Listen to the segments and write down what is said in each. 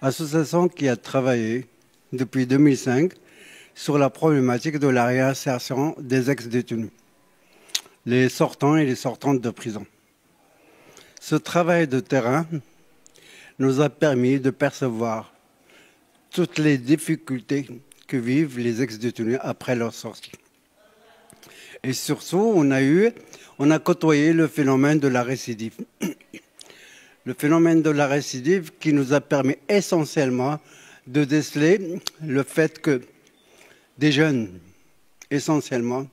association qui a travaillé depuis 2005 sur la problématique de la réinsertion des ex-détenus, les sortants et les sortantes de prison. Ce travail de terrain nous a permis de percevoir toutes les difficultés que vivent les ex-détenus après leur sortie. Et surtout, on a côtoyé le phénomène de la récidive. Le phénomène de la récidive qui nous a permis essentiellement de déceler le fait que des jeunes, essentiellement,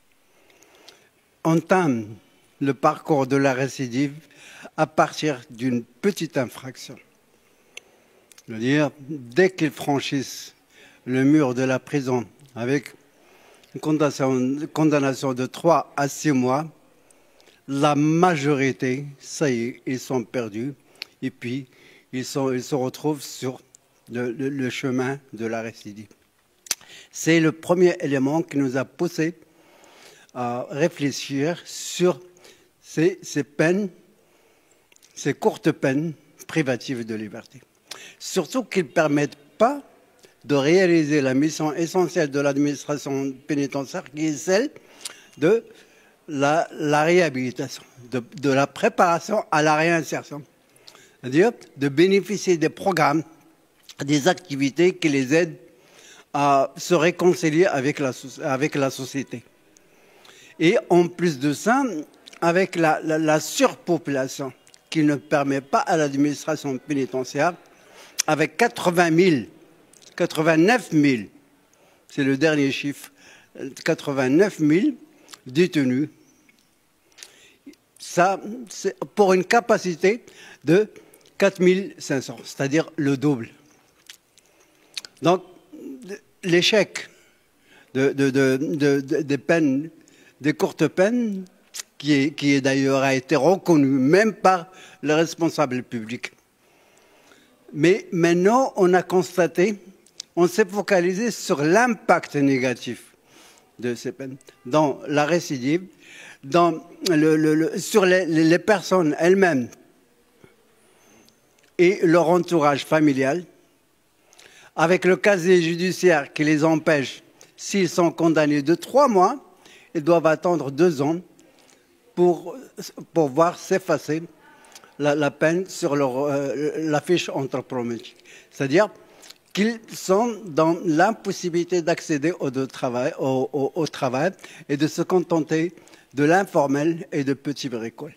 entament le parcours de la récidive à partir d'une petite infraction. C'est-à-dire, dès qu'ils franchissent le mur de la prison avec une condamnation de 3 à 6 mois, la majorité, ça y est, ils sont perdus et puis ils se retrouvent sur le chemin de la récidive. C'est le premier élément qui nous a poussé à réfléchir sur ces peines, ces courtes peines privatives de liberté. Surtout qu'ils ne permettent pas de réaliser la mission essentielle de l'administration pénitentiaire qui est celle de la réhabilitation, de la préparation à la réinsertion. C'est-à-dire de bénéficier des programmes, des activités qui les aident à se réconcilier avec la société. Et en plus de ça, avec la surpopulation qui ne permet pas à l'administration pénitentiaire, avec 89 000, c'est le dernier chiffre, 89 000 détenus, ça, c'est pour une capacité de 4 500, c'est-à-dire le double. Donc, l'échec des peines, des courtes peines, qui d'ailleurs a été reconnu même par les responsables publics. Mais maintenant, on a constaté, on s'est focalisé sur l'impact négatif de ces peines, dans la récidive, sur les personnes elles-mêmes et leur entourage familial, avec le casier judiciaire qui les empêche, s'ils sont condamnés de 3 mois, ils doivent attendre 2 ans pour voir s'effacer la peine sur la fiche anthropométrique. C'est-à-dire qu'ils sont dans l'impossibilité d'accéder au travail et de se contenter de l'informel et de petits bricoles.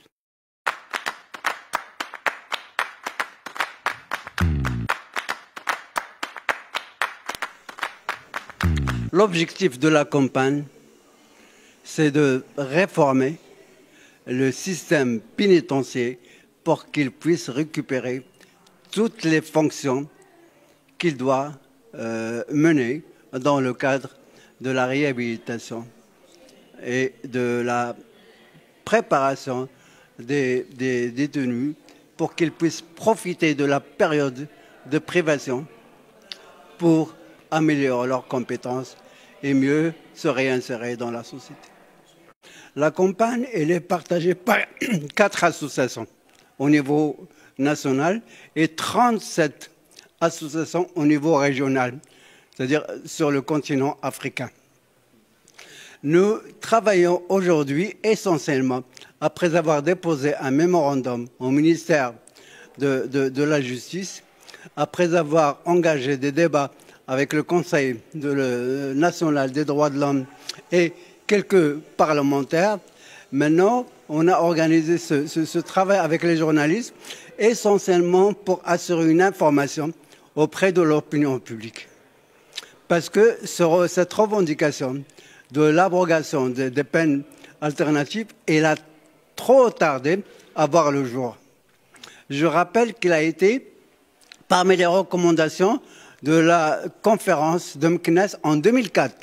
L'objectif de la campagne, c'est de réformer le système pénitentiaire pour qu'il puisse récupérer toutes les fonctions qu'il doit mener dans le cadre de la réhabilitation et de la préparation des détenus pour qu'ils puissent profiter de la période de privation pour améliorer leurs compétences et mieux se réinsérer dans la société. La campagne, elle est partagée par 4 associations au niveau national et 37 associations au niveau régional, c'est-à-dire sur le continent africain. Nous travaillons aujourd'hui essentiellement, après avoir déposé un mémorandum au ministère de la Justice, après avoir engagé des débats avec le Conseil national des droits de l'homme et quelques parlementaires. Maintenant, on a organisé ce travail avec les journalistes, essentiellement pour assurer une information auprès de l'opinion publique. Parce que cette revendication de l'abrogation des peines alternatives, elle a trop tardé à voir le jour. Je rappelle qu'il a été, parmi les recommandations de la conférence de Meknès en 2004.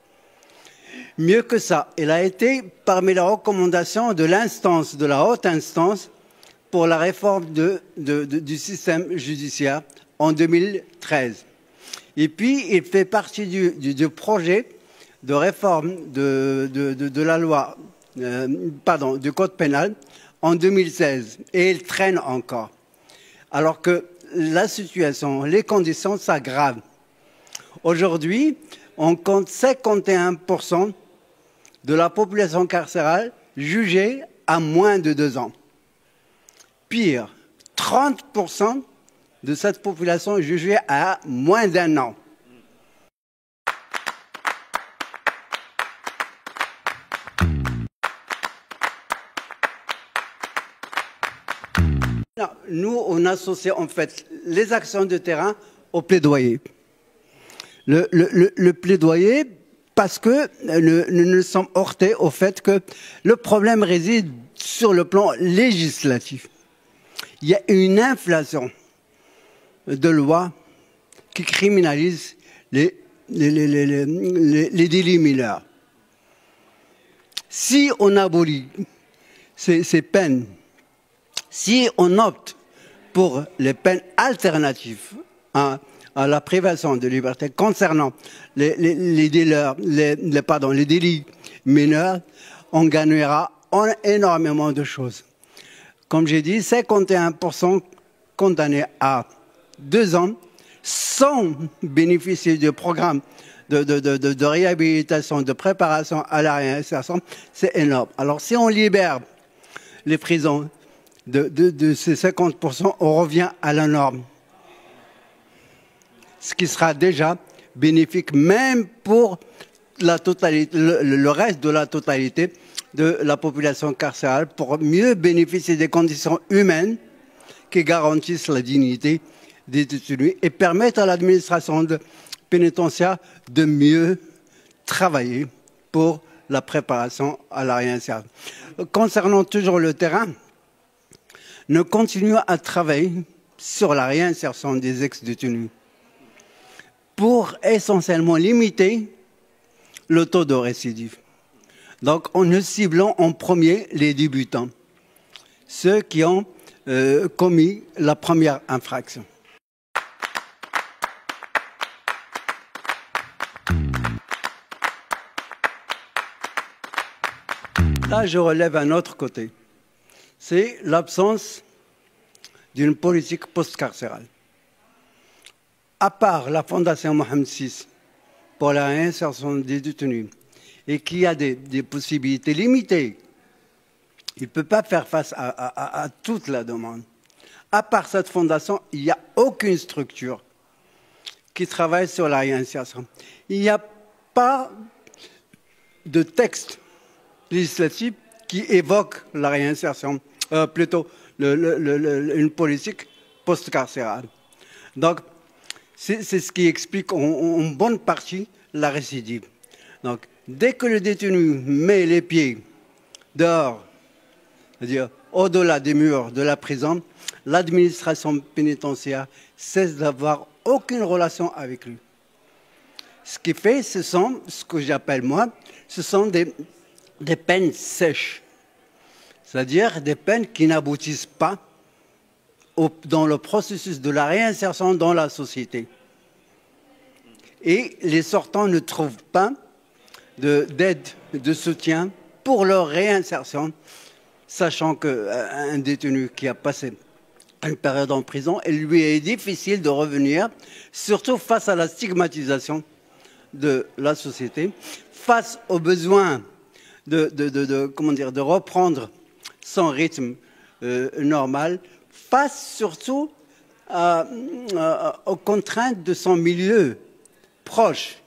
Mieux que ça, il a été parmi les recommandations de l'instance, de la haute instance, pour la réforme du système judiciaire en 2013. Et puis, il fait partie du projet de réforme de la loi, du code pénal en 2016. Et il traîne encore. Alors que la situation, les conditions s'aggravent. Aujourd'hui, on compte 51% de la population carcérale jugée à moins de 2 ans. Pire, 30% de cette population jugée à moins d'1 an. Nous, on associe en fait les actions de terrain au plaidoyer. Le plaidoyer, parce que nous sommes heurtés au fait que le problème réside sur le plan législatif. Il y a une inflation de lois qui criminalisent les délits mineurs. Si on abolit ces peines, si on opte pour les peines alternatives à la privation de liberté concernant les délits mineurs, on gagnera énormément de choses. Comme j'ai dit, 51% condamnés à 2 ans sans bénéficier du programme de réhabilitation, de préparation à la réinsertion, c'est énorme. Alors si on libère les prisons de ces 50%, on revient à la norme. Ce qui sera déjà bénéfique même pour la totalité, le reste de la totalité de la population carcérale, pour mieux bénéficier des conditions humaines qui garantissent la dignité des détenus et permettre à l'administration pénitentiaire de mieux travailler pour la préparation à la réinsertion. Concernant toujours le terrain, nous continuons à travailler sur la réinsertion des ex-détenus pour essentiellement limiter le taux de récidive. Donc, en ne ciblant en premier les débutants, ceux qui ont commis la première infraction. Là, je relève un autre côté. C'est l'absence d'une politique post-carcérale. À part la Fondation Mohamed VI pour la réinsertion des détenus, et qui a des possibilités limitées, il ne peut pas faire face à toute la demande. À part cette fondation, il n'y a aucune structure qui travaille sur la réinsertion. Il n'y a pas de texte législatif qui évoque la réinsertion, plutôt une politique post-carcérale. Donc, c'est ce qui explique en bonne partie la récidive. Donc, dès que le détenu met les pieds dehors, c'est-à-dire au-delà des murs de la prison, l'administration pénitentiaire cesse d'avoir aucune relation avec lui. Ce qui fait, ce sont, ce que j'appelle moi, ce sont des peines sèches. C'est-à-dire des peines qui n'aboutissent pas dans le processus de la réinsertion dans la société. Et les sortants ne trouvent pas d'aide, de soutien pour leur réinsertion, sachant qu'un détenu qui a passé une période en prison, il lui est difficile de revenir, surtout face à la stigmatisation de la société, face au besoin de reprendre son rythme normal, face surtout aux contraintes de son milieu proche,